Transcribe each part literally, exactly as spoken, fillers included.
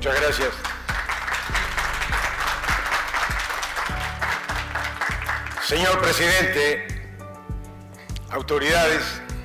Muchas gracias. Señor presidente, autoridades,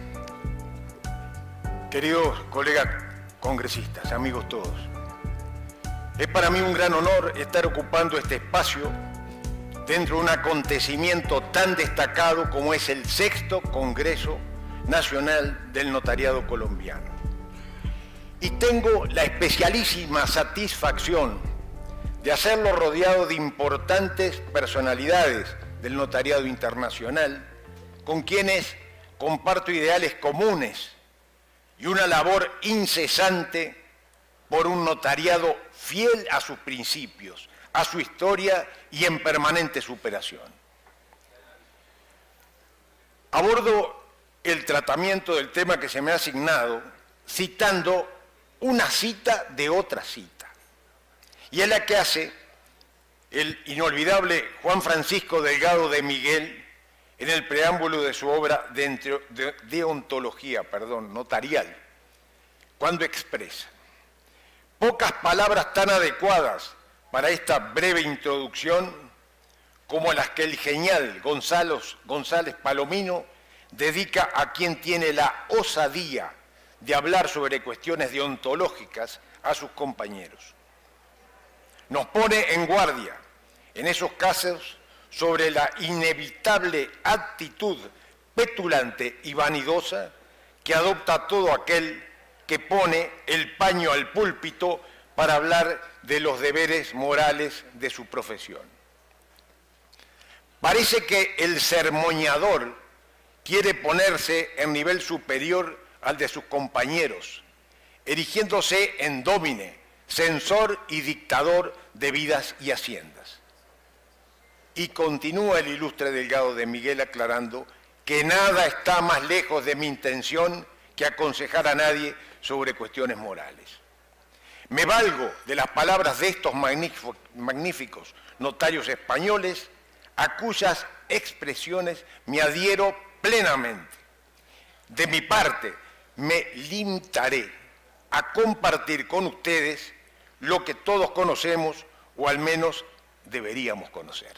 queridos colegas congresistas, amigos todos, es para mí un gran honor estar ocupando este espacio dentro de un acontecimiento tan destacado como es el sexto Congreso Nacional del Notariado Colombiano. Y tengo la especialísima satisfacción de hacerlo rodeado de importantes personalidades del notariado internacional, con quienes comparto ideales comunes y una labor incesante por un notariado fiel a sus principios, a su historia y en permanente superación. Abordo el tratamiento del tema que se me ha asignado citando una cita de otra cita, y es la que hace el inolvidable Juan Francisco Delgado de Miguel en el preámbulo de su obra de deontología, perdón, notarial, cuando expresa: pocas palabras tan adecuadas para esta breve introducción como las que el genial Gonzalo, González Palomino dedica a quien tiene la osadía de hablar sobre cuestiones deontológicas a sus compañeros. Nos pone en guardia en esos casos sobre la inevitable actitud petulante y vanidosa que adopta todo aquel que pone el paño al púlpito para hablar de los deberes morales de su profesión. Parece que el sermoneador quiere ponerse en nivel superior al de sus compañeros, erigiéndose en dómine, censor y dictador de vidas y haciendas. Y continúa el ilustre Delgado de Miguel aclarando que nada está más lejos de mi intención que aconsejar a nadie sobre cuestiones morales. Me valgo de las palabras de estos magníficos notarios españoles, a cuyas expresiones me adhiero plenamente. De mi parte, me limitaré a compartir con ustedes lo que todos conocemos, o al menos deberíamos conocer.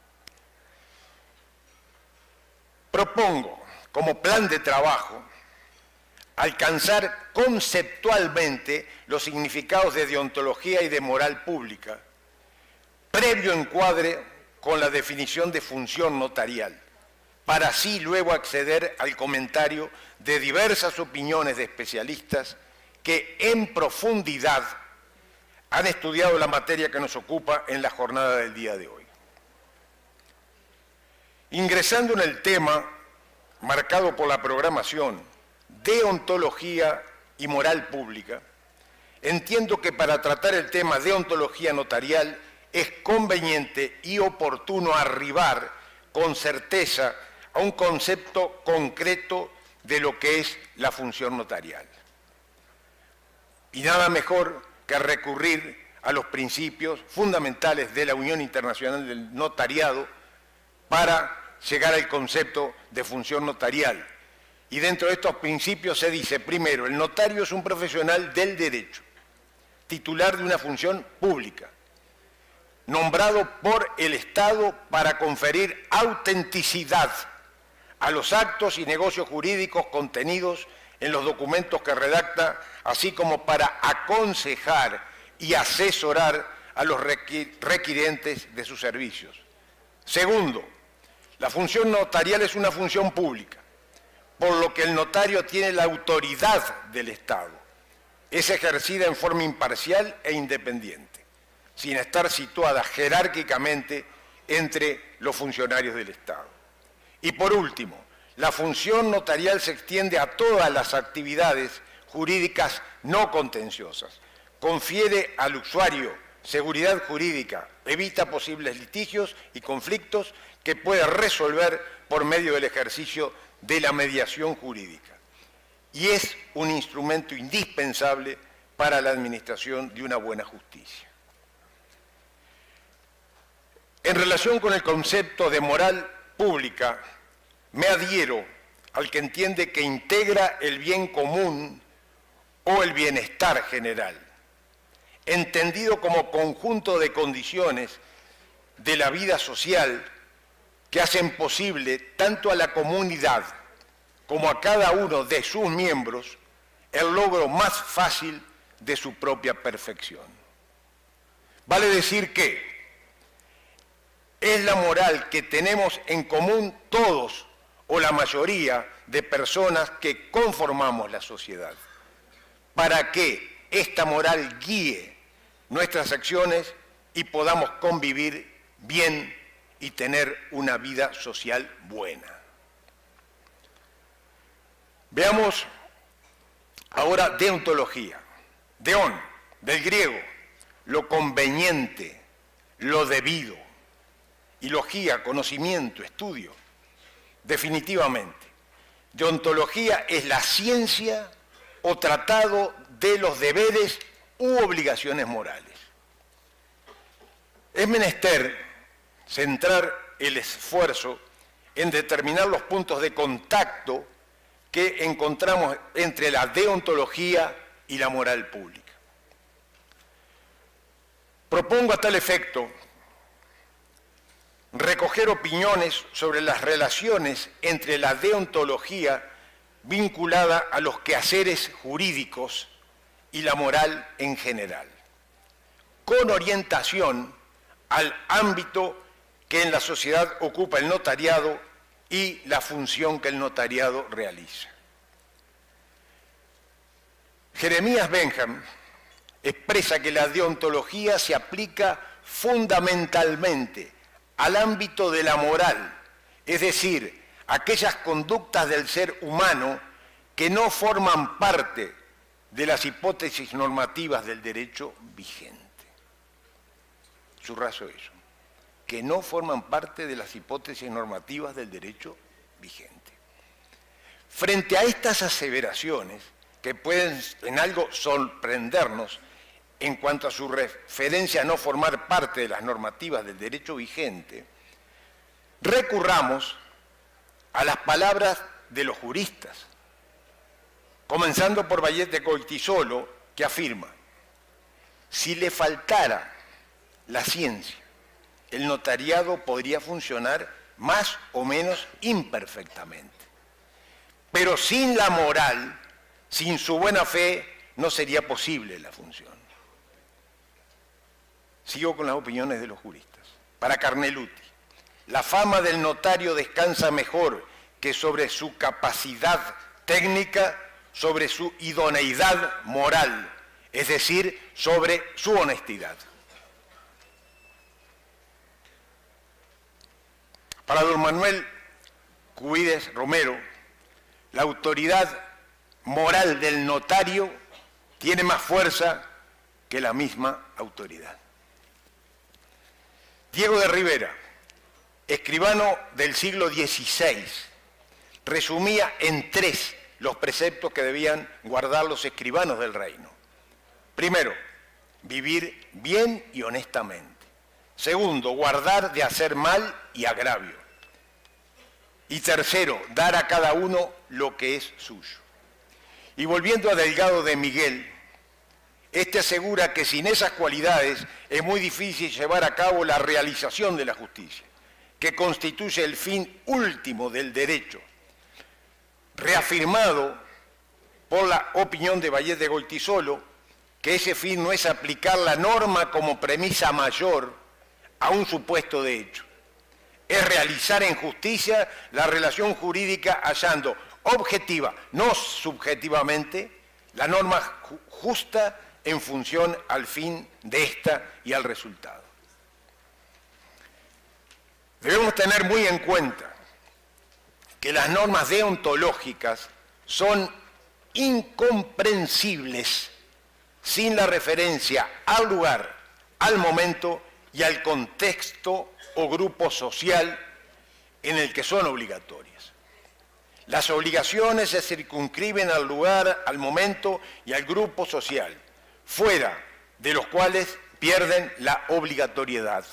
Propongo, como plan de trabajo, alcanzar conceptualmente los significados de deontología y de moral pública, previo encuadre con la definición de función notarial, para así luego acceder al comentario de diversas opiniones de especialistas que en profundidad han estudiado la materia que nos ocupa en la jornada del día de hoy. Ingresando en el tema marcado por la programación, deontología y moral pública, entiendo que para tratar el tema de deontología notarial es conveniente y oportuno arribar con certeza a un concepto concreto de lo que es la función notarial. Y nada mejor que recurrir a los principios fundamentales de la Unión Internacional del Notariado para llegar al concepto de función notarial. Y dentro de estos principios se dice, primero, el notario es un profesional del derecho, titular de una función pública, nombrado por el Estado para conferir autenticidad a los actos y negocios jurídicos contenidos en los documentos que redacta, así como para aconsejar y asesorar a los requirientes de sus servicios. Segundo, la función notarial es una función pública, por lo que el notario tiene la autoridad del Estado. Es ejercida en forma imparcial e independiente, sin estar situada jerárquicamente entre los funcionarios del Estado. Y por último, la función notarial se extiende a todas las actividades jurídicas no contenciosas, confiere al usuario seguridad jurídica, evita posibles litigios y conflictos que puede resolver por medio del ejercicio de la mediación jurídica. Y es un instrumento indispensable para la administración de una buena justicia. En relación con el concepto de moral pública, me adhiero al que entiende que integra el bien común o el bienestar general. entendido como conjunto de condiciones de la vida social que hacen posible tanto a la comunidad como a cada uno de sus miembros el logro más fácil de su propia perfección. Vale decir que es la moral que tenemos en común todos o la mayoría de personas que conformamos la sociedad, para que esta moral guíe nuestras acciones y podamos convivir bien y tener una vida social buena. Veamos ahora deontología. Deón, del griego, lo conveniente, lo debido, y logía, conocimiento, estudio. Definitivamente, deontología es la ciencia o tratado de los deberes u obligaciones morales. Es menester centrar el esfuerzo en determinar los puntos de contacto que encontramos entre la deontología y la moral pública. Propongo a tal efecto recoger opiniones sobre las relaciones entre la deontología vinculada a los quehaceres jurídicos y la moral en general, con orientación al ámbito que en la sociedad ocupa el notariado y la función que el notariado realiza. Jeremías Bentham expresa que la deontología se aplica fundamentalmente al ámbito de la moral, es decir, aquellas conductas del ser humano que no forman parte de las hipótesis normativas del derecho vigente. Subrayo eso, que no forman parte de las hipótesis normativas del derecho vigente. Frente a estas aseveraciones, que pueden en algo sorprendernos en cuanto a su referencia a no formar parte de las normativas del derecho vigente, recurramos a las palabras de los juristas, comenzando por Vallet de Goytisolo, que afirma: si le faltara la ciencia, el notariado podría funcionar más o menos imperfectamente. Pero sin la moral, sin su buena fe, no sería posible la función. Sigo con las opiniones de los juristas. Para Carneluti, la fama del notario descansa mejor que sobre su capacidad técnica, sobre su idoneidad moral, es decir, sobre su honestidad. Para don Manuel Cubides Romero, la autoridad moral del notario tiene más fuerza que la misma autoridad. Diego de Rivera, escribano del siglo dieciséis, resumía en tres los preceptos que debían guardar los escribanos del reino. Primero, vivir bien y honestamente. Segundo, guardar de hacer mal y agravio. Y tercero, dar a cada uno lo que es suyo. Y volviendo a Delgado de Miguel, este asegura que sin esas cualidades es muy difícil llevar a cabo la realización de la justicia, que constituye el fin último del derecho, reafirmado por la opinión de Vallet de Goytisolo, que ese fin no es aplicar la norma como premisa mayor a un supuesto de hecho, es realizar en justicia la relación jurídica hallando objetiva, no subjetivamente, la norma ju- justa en función al fin de esta y al resultado. Debemos tener muy en cuenta que las normas deontológicas son incomprensibles sin la referencia al lugar, al momento y al contexto o grupo social en el que son obligatorias. Las obligaciones se circunscriben al lugar, al momento y al grupo social, fuera de los cuales pierden la obligatoriedad.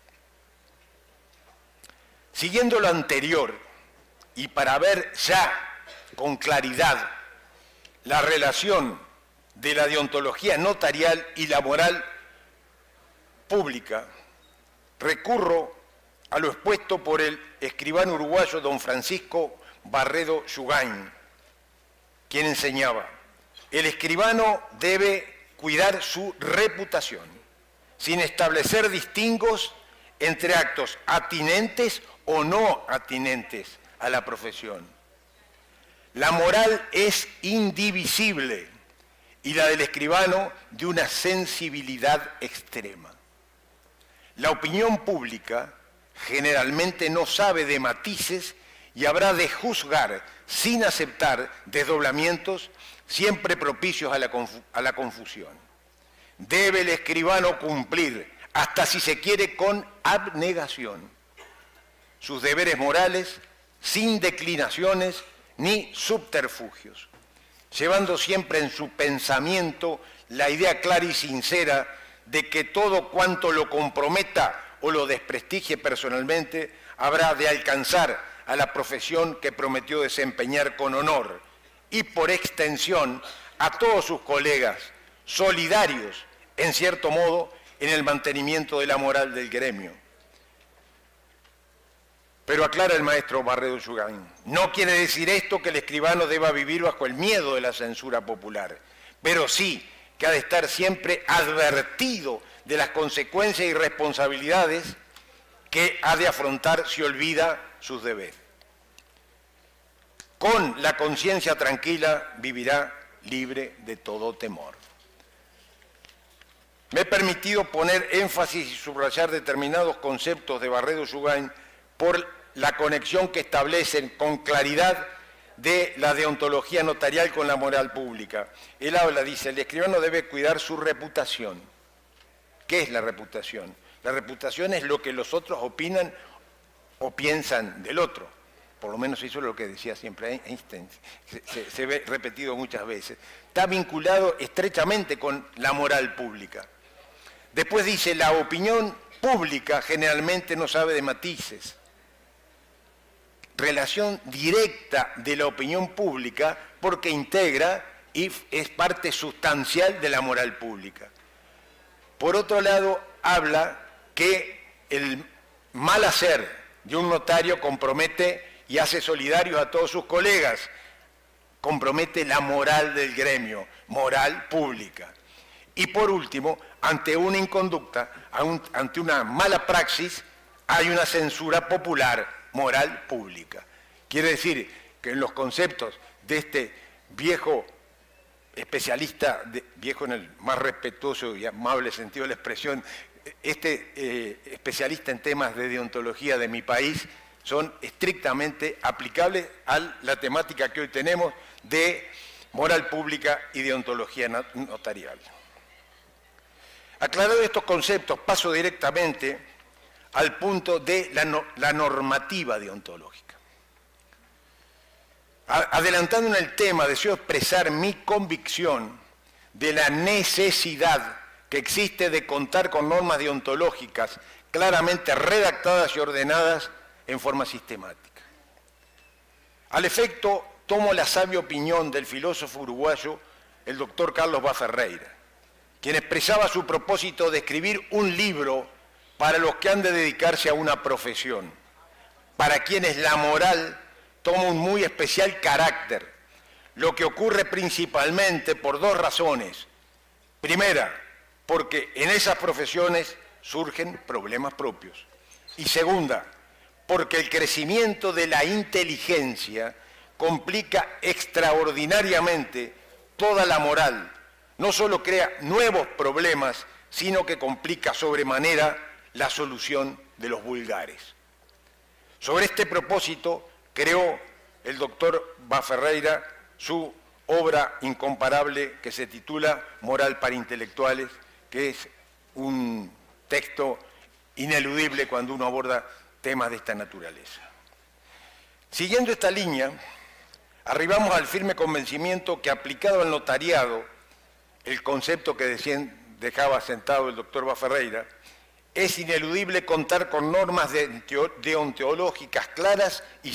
Siguiendo lo anterior, y para ver ya con claridad la relación de la deontología notarial y la moral pública, recurro a lo expuesto por el escribano uruguayo don Francisco Barredo Yugain, quien enseñaba: el escribano debe cuidar su reputación, sin establecer distingos entre actos atinentes o no atinentes a la profesión. La moral es indivisible y la del escribano de una sensibilidad extrema. La opinión pública generalmente no sabe de matices y habrá de juzgar sin aceptar desdoblamientos siempre propicios a la, confu- a la confusión. Debe el escribano cumplir, hasta si se quiere con abnegación, sus deberes morales sin declinaciones ni subterfugios, llevando siempre en su pensamiento la idea clara y sincera de que todo cuanto lo comprometa o lo desprestigie personalmente habrá de alcanzar a la profesión que prometió desempeñar con honor y por extensión a todos sus colegas solidarios, en cierto modo, en el mantenimiento de la moral del gremio. Pero aclara el maestro Barredo Yugain, no quiere decir esto que el escribano deba vivir bajo el miedo de la censura popular, pero sí que ha de estar siempre advertido de las consecuencias y responsabilidades que ha de afrontar si olvida sus deberes. Con la conciencia tranquila vivirá libre de todo temor. Me he permitido poner énfasis y subrayar determinados conceptos de Barredo Yugain por la conexión que establecen con claridad de la deontología notarial con la moral pública. Él habla, dice, el escribano debe cuidar su reputación. ¿Qué es la reputación? La reputación es lo que los otros opinan o piensan del otro. Por lo menos eso es lo que decía siempre Einstein, se, se, se ve repetido muchas veces. Está vinculado estrechamente con la moral pública. Después dice, la opinión pública generalmente no sabe de matices. Relación directa de la opinión pública porque integra y es parte sustancial de la moral pública. Por otro lado, habla que el mal hacer de un notario compromete y hace solidarios a todos sus colegas, compromete la moral del gremio, moral pública. Y por último, ante una inconducta, ante una mala praxis, hay una censura popular, moral pública. Quiere decir que en los conceptos de este viejo especialista, de, viejo en el más respetuoso y amable sentido de la expresión, este eh, especialista en temas de deontología de mi país, son estrictamente aplicables a la temática que hoy tenemos de moral pública y deontología notarial. Aclarados estos conceptos, paso directamente al punto de la, no, la normativa deontológica. Adelantando en el tema, deseo expresar mi convicción de la necesidad que existe de contar con normas deontológicas claramente redactadas y ordenadas en forma sistemática. Al efecto, tomo la sabia opinión del filósofo uruguayo, el doctor Carlos Bá Ferreira, quien expresaba su propósito de escribir un libro para los que han de dedicarse a una profesión, para quienes la moral toma un muy especial carácter, lo que ocurre principalmente por dos razones. Primera, porque en esas profesiones surgen problemas propios. Y segunda, porque el crecimiento de la inteligencia complica extraordinariamente toda la moral. No solo crea nuevos problemas, sino que complica sobremanera la solución de los vulgares. Sobre este propósito, creó el doctor Bá Ferreira su obra incomparable que se titula Moral para Intelectuales, que es un texto ineludible cuando uno aborda temas de esta naturaleza. Siguiendo esta línea, arribamos al firme convencimiento que aplicado al notariado, el concepto que decían, dejaba sentado el doctor Bá Ferreira, es ineludible contar con normas deontológicas claras y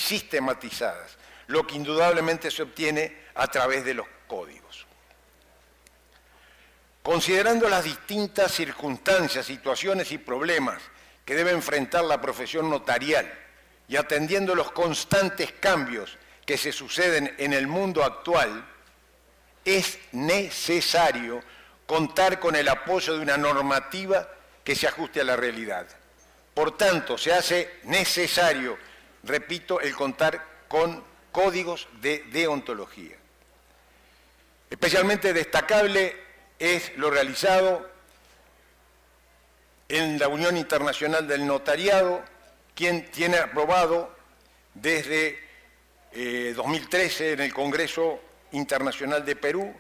sistematizadas, lo que indudablemente se obtiene a través de los códigos. Considerando las distintas circunstancias, situaciones y problemas que debe enfrentar la profesión notarial y atendiendo los constantes cambios que se suceden en el mundo actual, es necesario contar con el apoyo de una normativa que se ajuste a la realidad. Por tanto, se hace necesario, repito, el contar con códigos de deontología. Especialmente destacable es lo realizado en la Unión Internacional del Notariado, quien tiene aprobado desde eh, dos mil trece en el Congreso Internacional de Perú,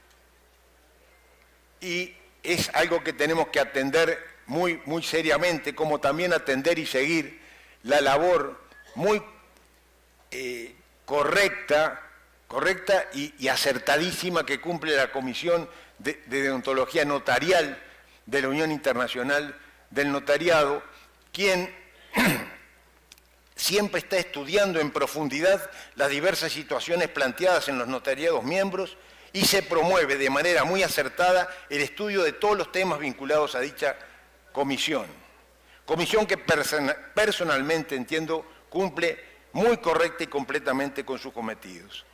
y es algo que tenemos que atender muy, muy seriamente, como también atender y seguir la labor muy eh, correcta, correcta y, y acertadísima que cumple la Comisión de, de Deontología Notarial de la Unión Internacional del Notariado, quien siempre está estudiando en profundidad las diversas situaciones planteadas en los notariados miembros y se promueve de manera muy acertada el estudio de todos los temas vinculados a dicha comisión. Comisión que person- personalmente entiendo cumple muy correcta y completamente con sus cometidos.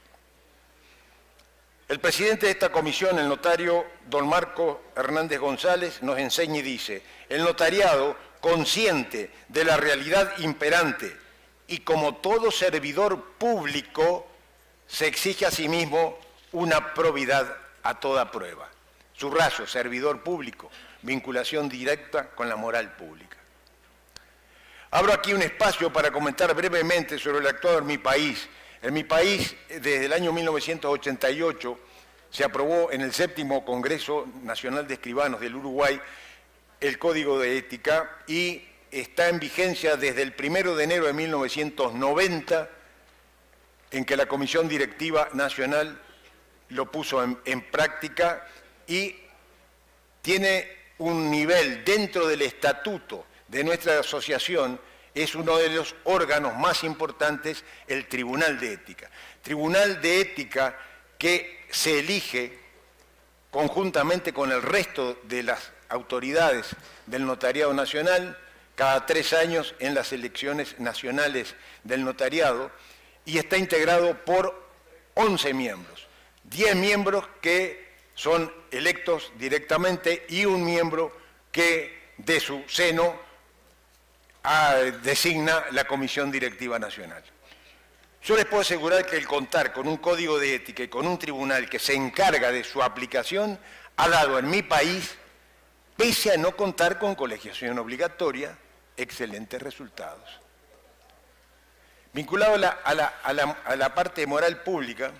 El presidente de esta comisión, el notario don Marco Hernández González, nos enseña y dice: el notariado, consciente de la realidad imperante y como todo servidor público, se exige a sí mismo una probidad a toda prueba. Subrayo, servidor público, vinculación directa con la moral pública. Abro aquí un espacio para comentar brevemente sobre lo actuado en mi país. En mi país, desde el año mil novecientos ochenta y ocho, se aprobó en el séptimo Congreso Nacional de Escribanos del Uruguay el Código de Ética y está en vigencia desde el primero de enero de mil novecientos noventa, en que la Comisión Directiva Nacional lo puso en, en práctica y tiene un nivel dentro del estatuto de nuestra asociación, es uno de los órganos más importantes, el Tribunal de Ética. Tribunal de Ética que se elige conjuntamente con el resto de las autoridades del Notariado Nacional cada tres años en las elecciones nacionales del notariado y está integrado por once miembros, diez miembros que son electos directamente y un miembro que de su seno a, designa la Comisión Directiva Nacional. Yo les puedo asegurar que el contar con un código de ética y con un tribunal que se encarga de su aplicación ha dado en mi país, pese a no contar con colegiación obligatoria, excelentes resultados. Vinculado a la, a la, a la, a la parte de moral pública,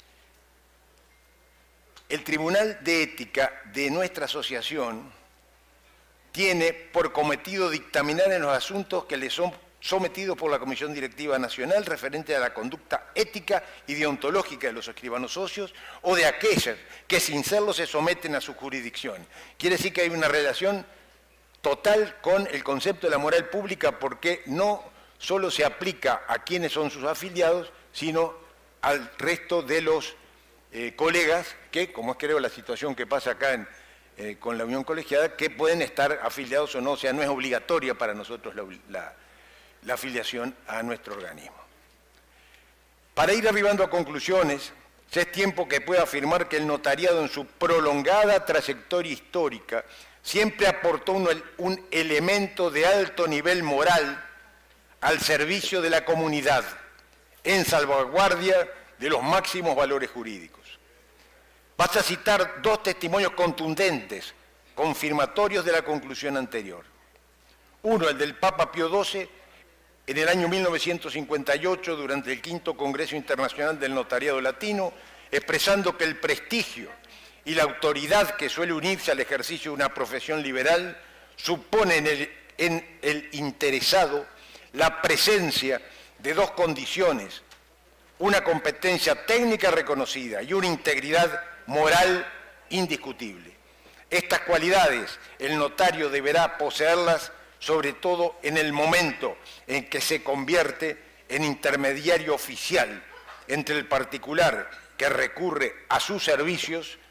el Tribunal de Ética de nuestra asociación tiene por cometido dictaminar en los asuntos que le son sometidos por la Comisión Directiva Nacional referente a la conducta ética y deontológica de los escribanos socios o de aquellas que sin serlo se someten a su jurisdicción. Quiere decir que hay una relación total con el concepto de la moral pública porque no solo se aplica a quienes son sus afiliados, sino al resto de los eh, colegas que, como es creo la situación que pasa acá en, eh, con la Unión Colegiada, que pueden estar afiliados o no, o sea, no es obligatoria para nosotros la, la, la afiliación a nuestro organismo. Para ir arribando a conclusiones, ya es tiempo que pueda afirmar que el notariado en su prolongada trayectoria histórica siempre aportó un, un elemento de alto nivel moral al servicio de la comunidad, en salvaguardia de los máximos valores jurídicos. Basta citar dos testimonios contundentes, confirmatorios de la conclusión anterior. Uno, el del Papa Pío doce, en el año mil novecientos cincuenta y ocho, durante el quinto Congreso Internacional del Notariado Latino, expresando que el prestigio y la autoridad que suele unirse al ejercicio de una profesión liberal supone en el, en el interesado la presencia de dos condiciones, una competencia técnica reconocida y una integridad moral indiscutible. Estas cualidades el notario deberá poseerlas sobre todo en el momento en que se convierte en intermediario oficial entre el particular que recurre a sus servicios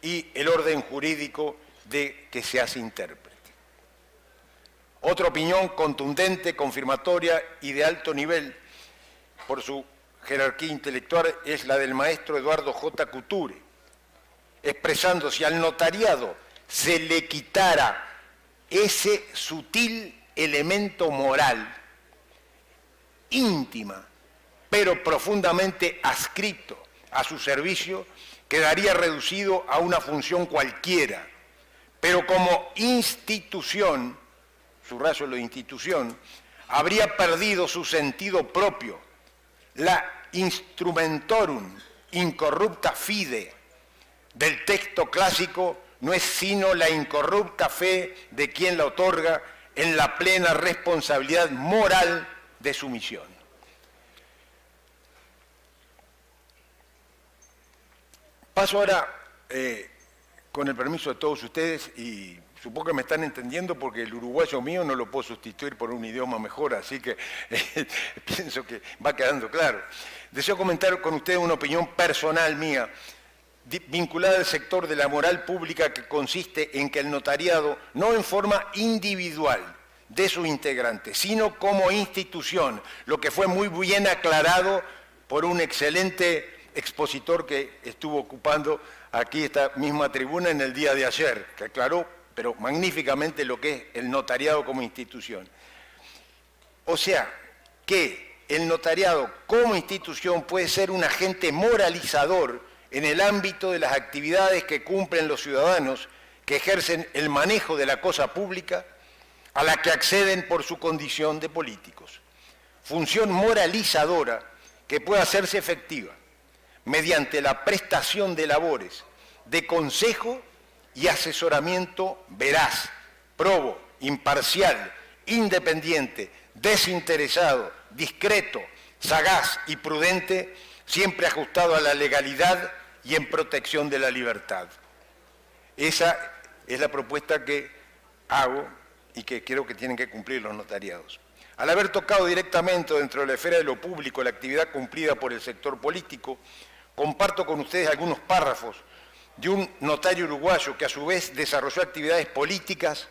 y el orden jurídico de que se hace intérprete. Otra opinión contundente, confirmatoria y de alto nivel por su jerarquía intelectual es la del maestro Eduardo J. Couture, expresando si al notariado se le quitara ese sutil elemento moral, íntima, pero profundamente adscrito a su servicio, quedaría reducido a una función cualquiera, pero como institución, subrayo lo de institución, habría perdido su sentido propio, la instrumentorum incorrupta fide del texto clásico no es sino la incorrupta fe de quien la otorga en la plena responsabilidad moral de su misión. Paso ahora, eh, con el permiso de todos ustedes, y supongo que me están entendiendo porque el uruguayo mío no lo puedo sustituir por un idioma mejor, así que eh, pienso que va quedando claro. Deseo comentar con ustedes una opinión personal mía, vinculada al sector de la moral pública, que consiste en que el notariado, no en forma individual de sus integrantes, sino como institución, lo que fue muy bien aclarado por un excelente expositor que estuvo ocupando aquí esta misma tribuna en el día de ayer, que aclaró, pero magníficamente, lo que es el notariado como institución. O sea, que el notariado como institución puede ser un agente moralizador en el ámbito de las actividades que cumplen los ciudadanos que ejercen el manejo de la cosa pública, a la que acceden por su condición de políticos. Función moralizadora que puede hacerse efectiva mediante la prestación de labores de consejo y asesoramiento veraz, probo, imparcial, independiente, desinteresado, discreto, sagaz y prudente, siempre ajustado a la legalidad y en protección de la libertad. Esa es la propuesta que hago y que creo que tienen que cumplir los notariados. Al haber tocado directamente dentro de la esfera de lo público la actividad cumplida por el sector político, comparto con ustedes algunos párrafos de un notario uruguayo que a su vez desarrolló actividades políticas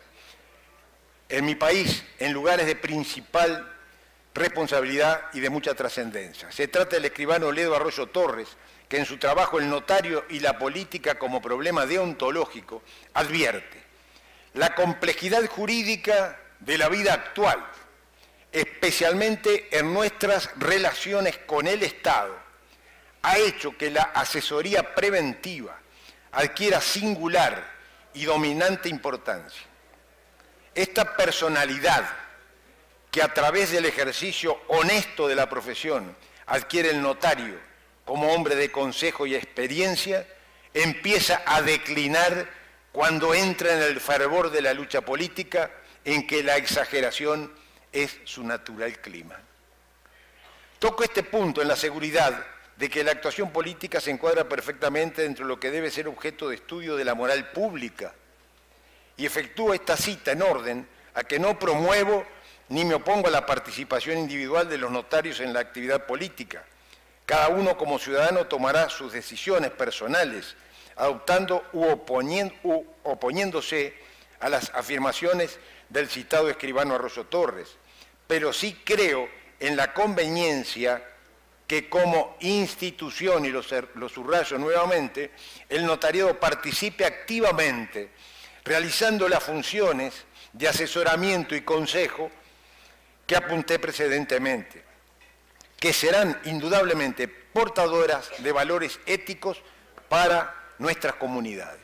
en mi país en lugares de principal responsabilidad y de mucha trascendencia. Se trata del escribano Ledo Arroyo Torres, que en su trabajo El notario y la política como problema deontológico advierte la complejidad jurídica de la vida actual, especialmente en nuestras relaciones con el Estado, ha hecho que la asesoría preventiva adquiera singular y dominante importancia. Esta personalidad que a través del ejercicio honesto de la profesión adquiere el notario como hombre de consejo y experiencia, empieza a declinar cuando entra en el fervor de la lucha política, en que la exageración es su natural clima. Toco este punto en la seguridad de que la actuación política se encuadra perfectamente dentro de lo que debe ser objeto de estudio de la moral pública, y efectúo esta cita en orden a que no promuevo ni me opongo a la participación individual de los notarios en la actividad política. Cada uno como ciudadano tomará sus decisiones personales, adoptando u, oponiendo, u oponiéndose a las afirmaciones del citado escribano Arroyo Torres, pero sí creo en la conveniencia que como institución, y lo, lo subrayo nuevamente, el notariado participe activamente, realizando las funciones de asesoramiento y consejo que apunté precedentemente, que serán indudablemente portadoras de valores éticos para nuestras comunidades.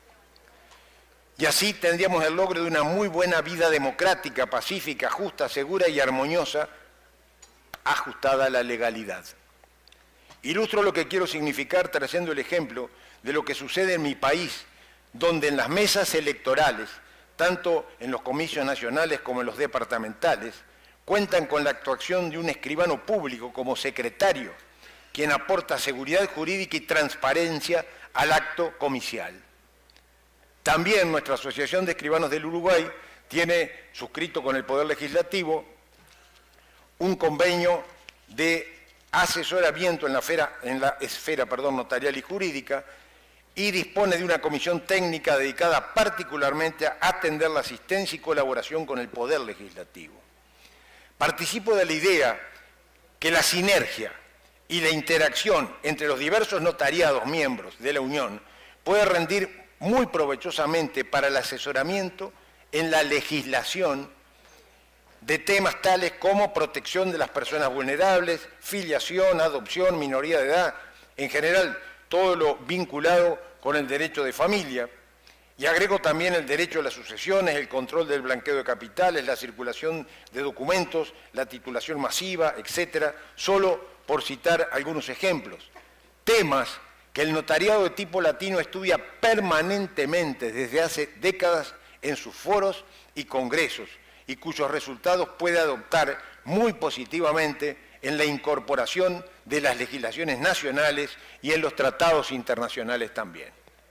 Y así tendríamos el logro de una muy buena vida democrática, pacífica, justa, segura y armoniosa, ajustada a la legalidad. Ilustro lo que quiero significar trayendo el ejemplo de lo que sucede en mi país, donde en las mesas electorales, tanto en los comicios nacionales como en los departamentales, cuentan con la actuación de un escribano público como secretario, quien aporta seguridad jurídica y transparencia al acto comicial. También nuestra Asociación de Escribanos del Uruguay tiene suscrito con el Poder Legislativo un convenio de asesoramiento en la esfera, en la esfera perdón, notarial y jurídica, y dispone de una comisión técnica dedicada particularmente a atender la asistencia y colaboración con el Poder Legislativo. Participo de la idea que la sinergia y la interacción entre los diversos notariados miembros de la Unión puede rendir muy provechosamente para el asesoramiento en la legislación de temas tales como protección de las personas vulnerables, filiación, adopción, minoría de edad, en general todo lo vinculado con el derecho de familia. Y agrego también el derecho a las sucesiones, el control del blanqueo de capitales, la circulación de documentos, la titulación masiva, etcétera, solo por citar algunos ejemplos. Temas que el notariado de tipo latino estudia permanentemente desde hace décadas en sus foros y congresos, y cuyos resultados puede adoptar muy positivamente en la incorporación de las legislaciones nacionales y en los tratados internacionales también.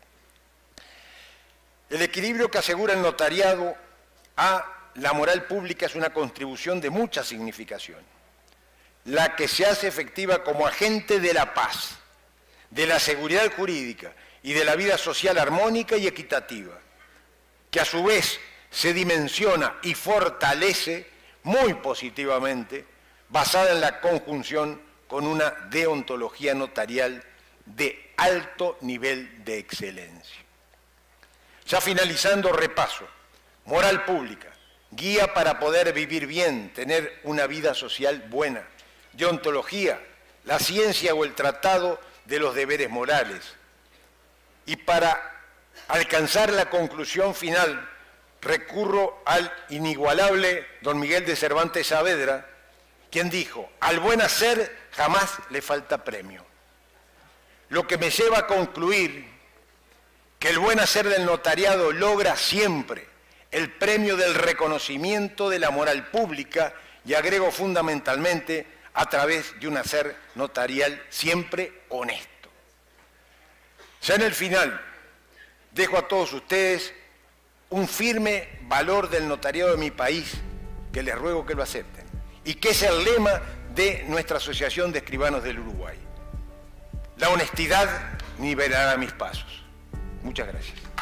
El equilibrio que asegura el notariado a la moral pública es una contribución de mucha significación, la que se hace efectiva como agente de la paz, de la seguridad jurídica y de la vida social armónica y equitativa, que a su vez se dimensiona y fortalece muy positivamente, basada en la conjunción con una deontología notarial de alto nivel de excelencia. Ya finalizando, repaso: moral pública, guía para poder vivir bien, tener una vida social buena; deontología, la ciencia o el tratado de los deberes morales. Y para alcanzar la conclusión final, recurro al inigualable don Miguel de Cervantes Saavedra, quien dijo: al buen hacer jamás le falta premio. Lo que me lleva a concluir que el buen hacer del notariado logra siempre el premio del reconocimiento de la moral pública, y agrego fundamentalmente a través de un hacer notarial siempre honesto. Ya en el final, dejo a todos ustedes un firme valor del notariado de mi país, que les ruego que lo acepten, y que es el lema de nuestra Asociación de Escribanos del Uruguay: la honestidad nivelará mis pasos. Muchas gracias.